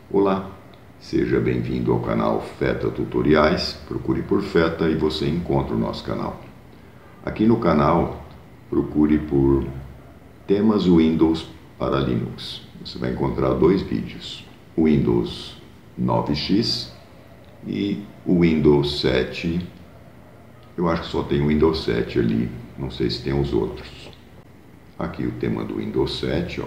Olá, seja bem-vindo ao canal Feta Tutoriais. Procure por Feta e você encontra o nosso canal. Aqui no canal, procure por temas Windows para Linux. Você vai encontrar dois vídeos, o Windows 9X e o Windows 7. Eu acho que só tem o Windows 7 ali, não sei se tem os outros. Aqui o tema do Windows 7, ó.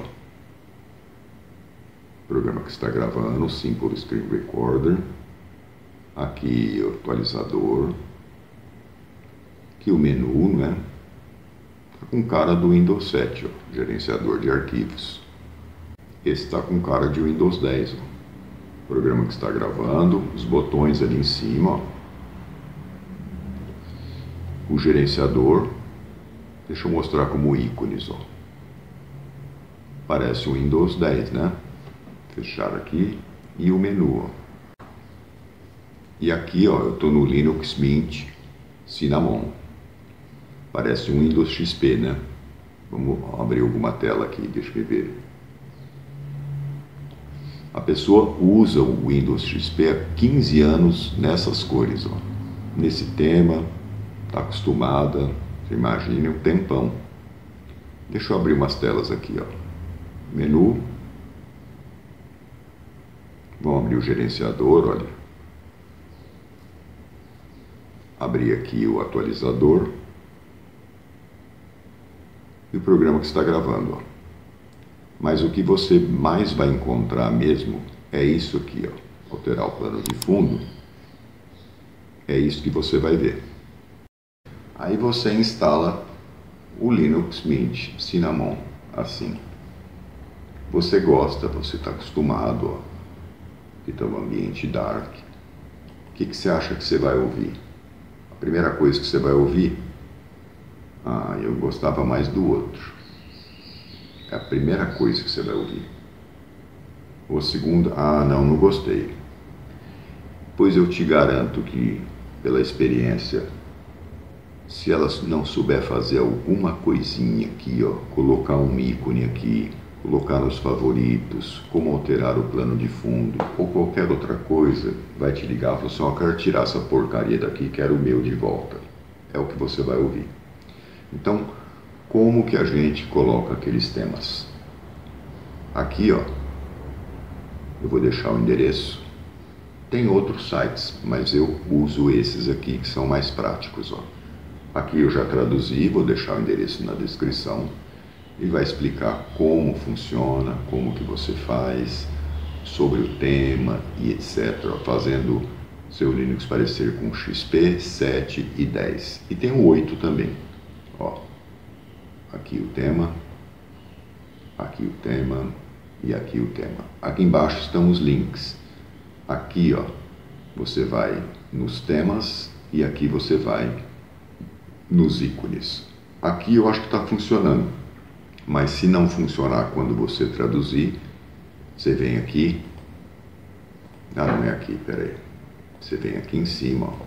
Programa que está gravando, Simple Screen Recorder. Aqui o atualizador. Aqui o menu, né? Tá com cara do Windows 7, ó, gerenciador de arquivos. Esse está com cara de Windows 10, ó. Programa que está gravando, os botões ali em cima, ó. O gerenciador. Deixa eu mostrar como ícones, ó. Parece o Windows 10, né? Fechar aqui e o menu, ó. E aqui, ó, eu estou no Linux Mint Cinnamon. Parece um Windows XP, né? Vamos abrir alguma tela aqui, deixa eu ver. A pessoa usa o Windows XP há 15 anos nessas cores, ó. Nesse tema, está acostumada, você imagina, um tempão. Deixa eu abrir umas telas aqui, ó. Menu. Vamos abrir o gerenciador, olha. Abrir aqui o atualizador. E o programa que está gravando, ó. Mas o que você mais vai encontrar mesmo é isso aqui, ó. Alterar o plano de fundo. É isso que você vai ver. Aí você instala o Linux Mint Cinnamon, assim. Você gosta, você está acostumado, ó. Aqui está o ambiente dark. O que você acha que você vai ouvir? A primeira coisa que você vai ouvir, eu gostava mais do outro. É a primeira coisa que você vai ouvir. Ou a segunda, não gostei. Pois eu te garanto que, pela experiência, se ela não souber fazer alguma coisinha aqui, ó, colocar um ícone aqui, colocar nos favoritos, como alterar o plano de fundo, ou qualquer outra coisa, vai te ligar e falar assim, quero tirar essa porcaria daqui, quero o meu de volta. É o que você vai ouvir. Então, como que a gente coloca aqueles temas? Aqui, ó, eu vou deixar o endereço. Tem outros sites, mas eu uso esses aqui, que são mais práticos, ó. Aqui eu já traduzi, vou deixar o endereço na descrição. E vai explicar como funciona, como que você faz, sobre o tema e etc. Fazendo seu Linux parecer com XP, 7 e 10. E tem o 8 também. Ó, aqui o tema e aqui o tema. Aqui embaixo estão os links. Aqui, ó, você vai nos temas e aqui você vai nos ícones. Aqui eu acho que está funcionando. Mas se não funcionar quando você traduzir, você vem aqui. Não é aqui, peraí. Você vem aqui em cima, ó,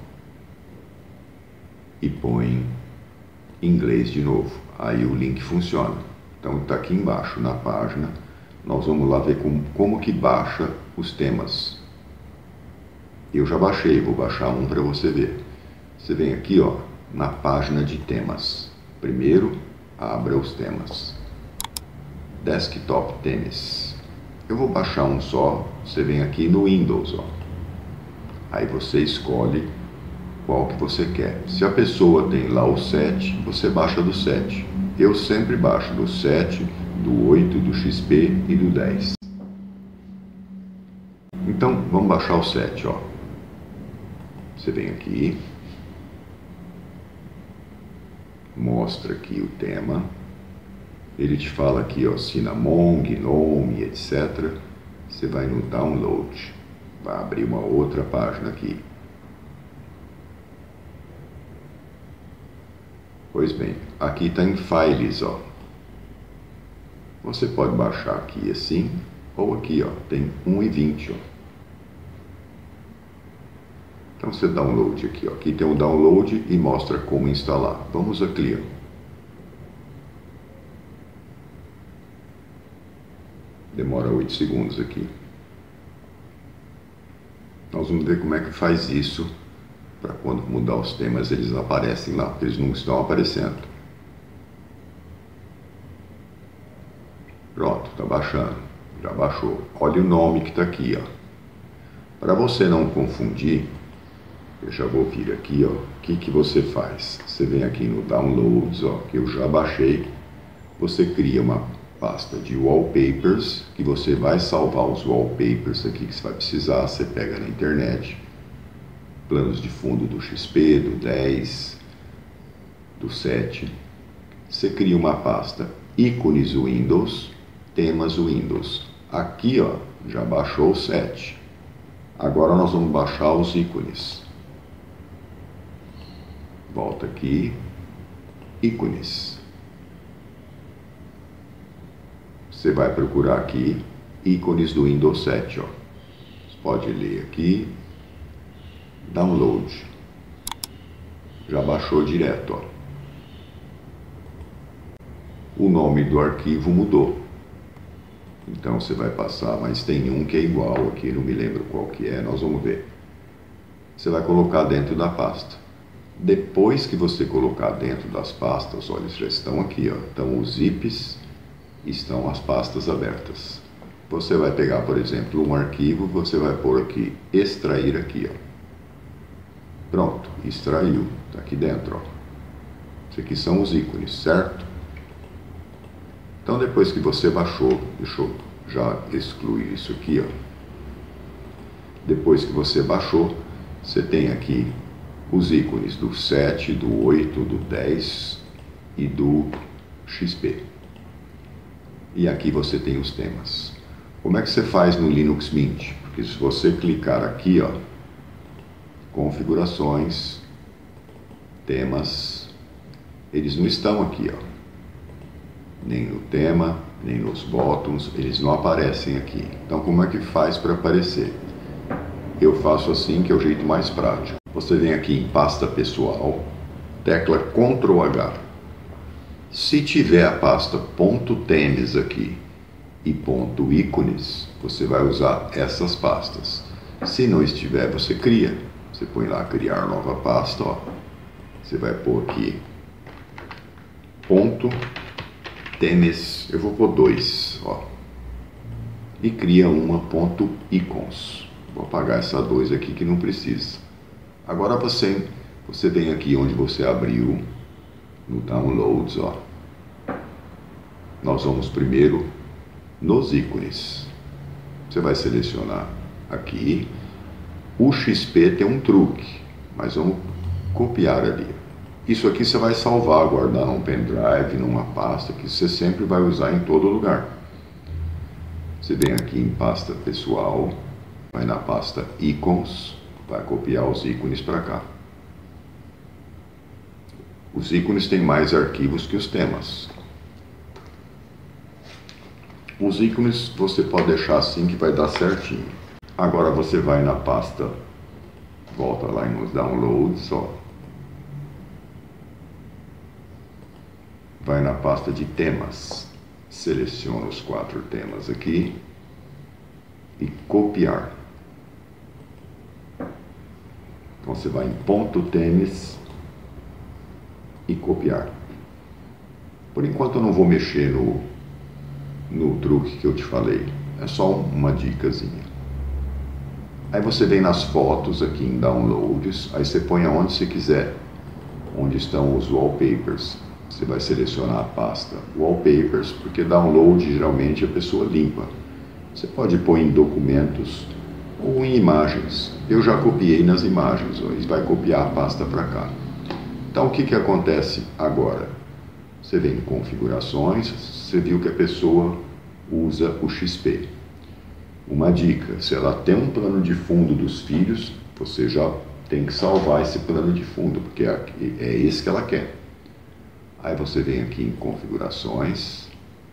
e põe inglês de novo. Aí o link funciona. Então está aqui embaixo na página. Nós vamos lá ver como que baixa os temas. Eu já baixei, vou baixar um para você ver. Você vem aqui, ó, na página de temas. Primeiro, abra os temas. Desktop Themes. Eu vou baixar um só. Você vem aqui no Windows, ó. Aí você escolhe qual que você quer. Se a pessoa tem lá o 7, você baixa do 7. Eu sempre baixo do 7, do 8, do XP e do 10. Então, vamos baixar o 7, ó. Você vem aqui. Mostra aqui o tema. Ele te fala aqui, ó, Cinnamon, Gnome, etc. Você vai no Download. Vai abrir uma outra página aqui. Pois bem, aqui está em Files, ó. Você pode baixar aqui assim, ou aqui, ó, tem 1,20, ó. Então você download aqui, ó. Aqui tem o download e mostra como instalar. Vamos aqui, ó. Demora 8 segundos aqui. Nós vamos ver como é que faz isso para quando mudar os temas eles aparecem lá, porque eles não estão aparecendo. Pronto, está baixando, já baixou. Olha o nome que está aqui, ó. Para você não confundir, eu já vou vir aqui, ó. O que você faz? Você vem aqui no Downloads, ó, que eu já baixei. Você cria uma pasta de wallpapers, que você vai salvar os wallpapers aqui que você vai precisar. Você pega na internet, planos de fundo do XP, do 10, do 7. Você cria uma pasta ícones Windows, temas Windows. Aqui, ó, já baixou o 7. Agora nós vamos baixar os ícones. Volta aqui, ícones. Você vai procurar aqui, ícones do Windows 7, ó. Você pode ler aqui, download. Já baixou direto, ó. O nome do arquivo mudou. Então você vai passar, mas tem um que é igual aqui, não me lembro qual que é, nós vamos ver. Você vai colocar dentro da pasta. Depois que você colocar dentro das pastas, olha, já estão aqui, ó, estão os zips, estão as pastas abertas. Você vai pegar, por exemplo, um arquivo, você vai pôr aqui, extrair aqui, ó. Pronto, extraiu, está aqui dentro, ó. Isso aqui são os ícones, certo? Então depois que você baixou, deixa eu já excluir isso aqui, ó. Depois que você baixou, você tem aqui os ícones do 7, do 8, do 10 e do XP. E aqui você tem os temas. Como é que você faz no Linux Mint? Porque se você clicar aqui, ó, configurações, temas, eles não estão aqui, ó. Nem no tema, nem nos botões, eles não aparecem aqui. Então como é que faz para aparecer? Eu faço assim, que é o jeito mais prático. Você vem aqui em pasta pessoal, tecla Ctrl H. Se tiver a pasta .themes aqui e .ícones, você vai usar essas pastas. Se não estiver, você cria. Você põe lá criar nova pasta, ó. Você vai pôr aqui .themes, eu vou pôr 2, ó. E cria uma .icons. Vou apagar essa 2 aqui que não precisa. Agora você vem aqui onde você abriu, no Downloads, ó. Nós vamos primeiro nos ícones. Você vai selecionar aqui. O XP tem um truque, mas vamos copiar ali. Isso aqui você vai salvar, guardar num pendrive, numa pasta que você sempre vai usar em todo lugar. Você vem aqui em pasta pessoal, vai na pasta Icons, vai copiar os ícones para cá. Os ícones têm mais arquivos que os temas. Os ícones você pode deixar assim que vai dar certinho. Agora você vai na pasta, volta lá nos downloads, ó. Vai na pasta de temas, seleciona os 4 temas aqui e copiar. Então você vai em .themes e copiar. Por enquanto eu não vou mexer no truque que eu te falei, é só uma dicasinha. Aí você vem nas fotos aqui em downloads, aí você põe aonde você quiser, onde estão os wallpapers. Você vai selecionar a pasta wallpapers, porque download geralmente a pessoa limpa. Você pode pôr em documentos ou em imagens. Eu já copiei nas imagens, ó, e vai copiar a pasta para cá. Então o que acontece agora? Você vem em configurações, você viu que a pessoa usa o XP. Uma dica, se ela tem um plano de fundo dos filhos, você já tem que salvar esse plano de fundo, porque é esse que ela quer. Aí você vem aqui em configurações,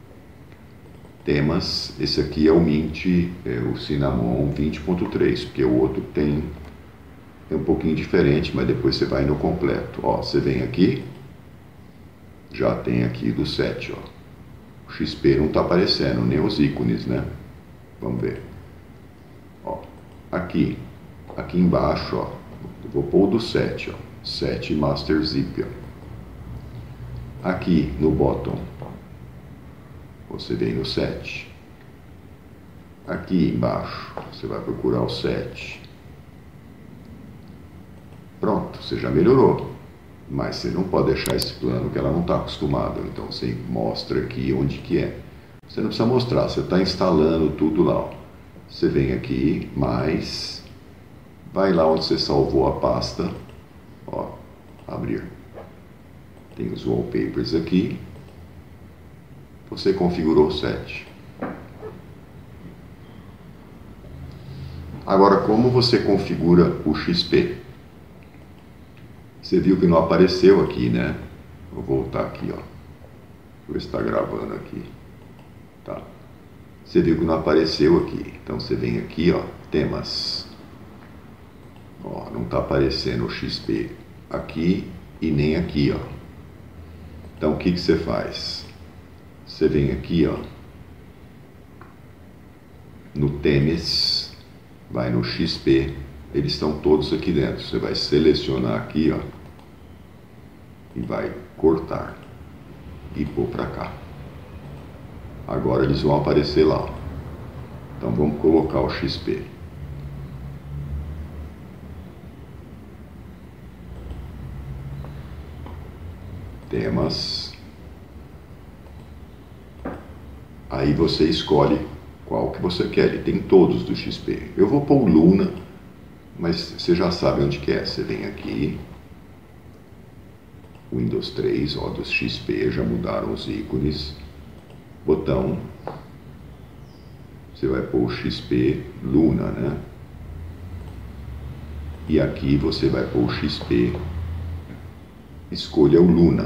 temas, esse aqui é o Mint, é o Cinnamon 20.3, porque o outro é um pouquinho diferente, mas depois você vai no completo. Ó, você vem aqui, já tem aqui do 7, ó. O XP não está aparecendo, nem os ícones, né? Vamos ver. Ó, aqui, Aqui embaixo, ó, eu vou pôr o do 7, ó, 7 Master Zip, ó. Aqui no bottom, você vem no 7. Aqui embaixo, você vai procurar o 7. Pronto, você já melhorou. Mas você não pode deixar esse plano que ela não está acostumada. Então você mostra aqui onde que é. Você não precisa mostrar, você está instalando tudo lá, ó. Você vem aqui, mais, vai lá onde você salvou a pasta, ó, abrir. Tem os wallpapers aqui. Você configurou o 7. Agora, como você configura o XP? Você viu que não apareceu aqui, né? Vou voltar aqui, ó. Vou estar gravando aqui. Tá. Você viu que não apareceu aqui. Então você vem aqui, ó, temas. Ó, não está aparecendo o XP aqui e nem aqui, ó. Então o que você faz? Você vem aqui, ó, no temas, vai no XP, eles estão todos aqui dentro. Você vai selecionar aqui, ó, e vai cortar e pôr para cá. Agora eles vão aparecer lá, ó. Então vamos colocar o XP. Temas. Aí você escolhe qual que você quer. Ele tem todos do XP. Eu vou pôr o Luna, mas você já sabe onde que é. Você vem aqui, Windows 3, ó, dos XP, já mudaram os ícones. Botão, você vai pôr o XP Luna, né? E aqui você vai pôr o XP, escolha o Luna.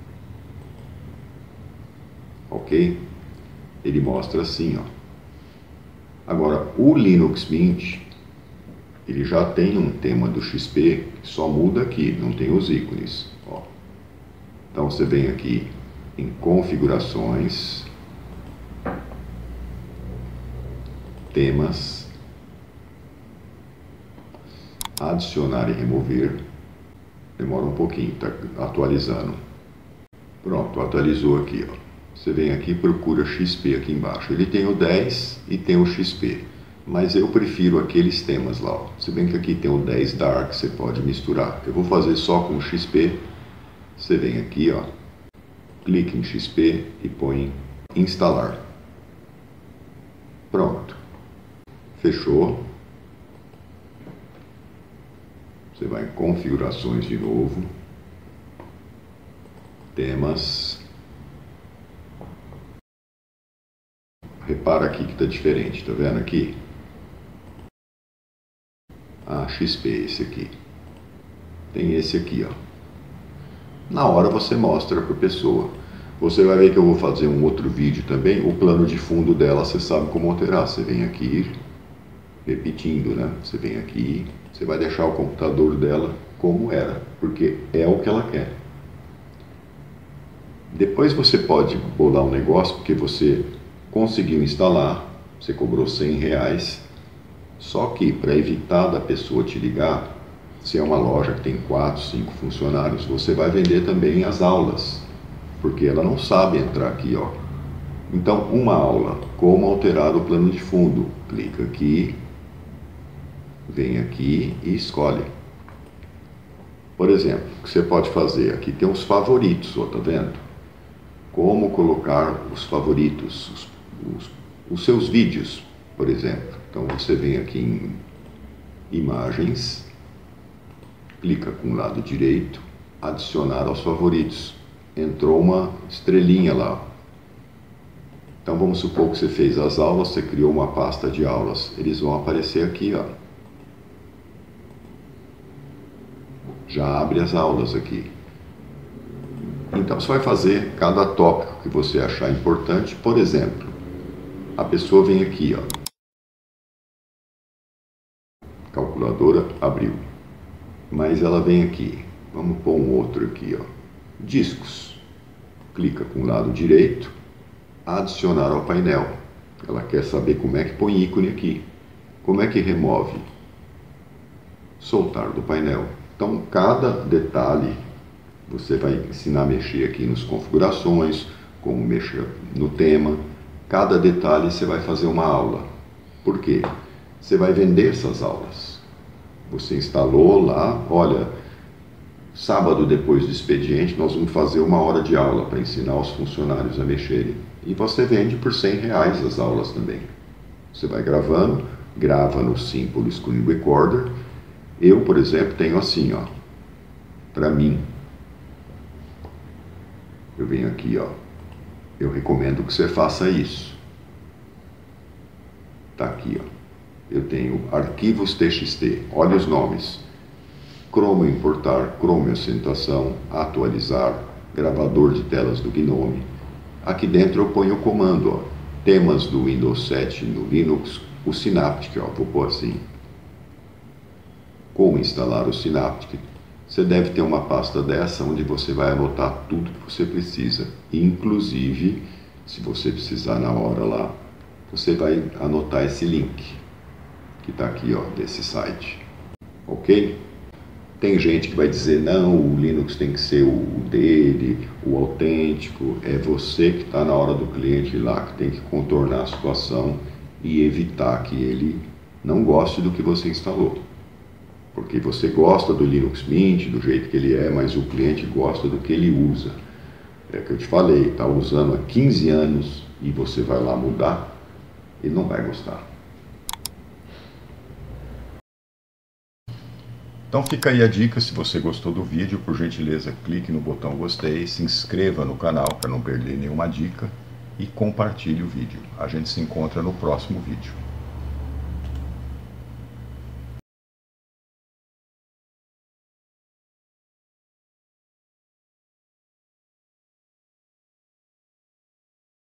Ok? Ele mostra assim, ó. Agora, o Linux Mint, ele já tem um tema do XP, só muda aqui, não tem os ícones, ó. Então você vem aqui em configurações, temas, adicionar e remover. Demora um pouquinho, tá atualizando. Pronto, atualizou aqui, ó. Você vem aqui e procura XP aqui embaixo. Ele tem o 10 e tem o XP, mas eu prefiro aqueles temas lá, ó. Se bem que aqui tem o 10 Dark, você pode misturar. Eu vou fazer só com o XP. Você vem aqui, ó, clique em XP e põe instalar. Pronto. Fechou. Você vai em configurações de novo. Temas. Repara aqui que está diferente, tá vendo aqui? Ah, XP, esse aqui. Tem esse aqui, ó. Na hora você mostra para a pessoa. Você vai ver que eu vou fazer um outro vídeo também. O plano de fundo dela, você sabe como alterar. Você vem aqui, repetindo, né? Você vem aqui, você vai deixar o computador dela como era, porque é o que ela quer. Depois você pode bolar um negócio, porque você conseguiu instalar, você cobrou R$100, só que para evitar da pessoa te ligar, se é uma loja que tem 4, 5 funcionários, você vai vender também as aulas, porque ela não sabe entrar aqui, ó. Então, uma aula, como alterar o plano de fundo. Clica aqui, vem aqui e escolhe. Por exemplo, o que você pode fazer? Aqui tem os favoritos, ó, tá vendo? Como colocar os favoritos, os seus vídeos, por exemplo. Então você vem aqui em imagens, clica com o lado direito, adicionar aos favoritos. Entrou uma estrelinha lá. Então vamos supor que você fez as aulas, você criou uma pasta de aulas. Eles vão aparecer aqui, ó. Já abre as aulas aqui. Então você vai fazer cada tópico que você achar importante. Por exemplo, a pessoa vem aqui, ó. Calculadora abriu. Mas ela vem aqui. Vamos pôr um outro aqui, ó. Discos. Clica com o lado direito, adicionar ao painel. Ela quer saber como é que põe ícone aqui. Como é que remove? soltar do painel. Então, cada detalhe você vai ensinar a mexer aqui nas configurações, como mexer no tema. Cada detalhe você vai fazer uma aula. Por quê? Você vai vender essas aulas. Você instalou lá, olha, sábado depois do expediente nós vamos fazer 1 hora de aula para ensinar os funcionários a mexerem. E você vende por R$100 as aulas também. Você vai gravando, grava no Simple Screen Recorder. Eu, por exemplo, tenho assim, ó, para mim. Eu venho aqui, ó. Eu recomendo que você faça isso. Tá aqui, ó. Eu tenho arquivos TXT. Olha os nomes. Chrome importar, Chrome acentuação, atualizar, gravador de telas do Gnome. Aqui dentro eu ponho o comando, ó. Temas do Windows 7 no Linux, o Synaptic, ó. Vou pôr assim. Como instalar o Synaptic? Você deve ter uma pasta dessa onde você vai anotar tudo que você precisa. Inclusive, se você precisar na hora lá, você vai anotar esse link que está aqui, ó, desse site. Ok? Tem gente que vai dizer, não, o Linux tem que ser o dele, o autêntico. É você que está na hora do cliente lá que tem que contornar a situação e evitar que ele não goste do que você instalou. Porque você gosta do Linux Mint, do jeito que ele é, mas o cliente gosta do que ele usa. É o que eu te falei, está usando há 15 anos e você vai lá mudar, ele não vai gostar. Então fica aí a dica, se você gostou do vídeo, por gentileza clique no botão gostei, se inscreva no canal para não perder nenhuma dica e compartilhe o vídeo. A gente se encontra no próximo vídeo.